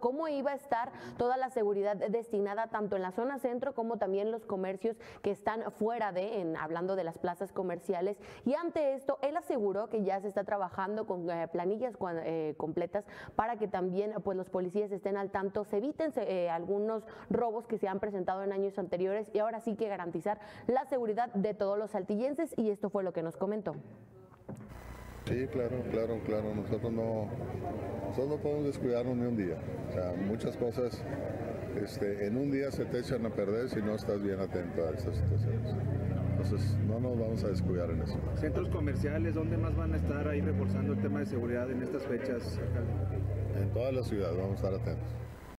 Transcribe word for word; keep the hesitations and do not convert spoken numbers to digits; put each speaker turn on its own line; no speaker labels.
cómo iba a estar toda la seguridad destinada tanto en la zona centro como también los comercios que están fuera de, en, hablando de las plazas comerciales. Y ante esto, él aseguró que ya se está trabajando con eh, planillas eh, completas para que también pues los policías estén al tanto, se eviten eh, algunos robos que se han presentado en años anteriores y ahora sí que garantizar la seguridad de todos los saltillenses, y esto fue lo que nos comentó.
Sí, claro, claro, claro. Nosotros no, nosotros no podemos descuidarnos ni un día. O sea, muchas cosas este, en un día se te echan a perder si no estás bien atento a estas situaciones. Entonces, no nos vamos a descuidar en eso.
Centros comerciales, ¿dónde más van a estar ahí reforzando el tema de seguridad en estas fechas, alcalde?
En toda la ciudad vamos a estar atentos.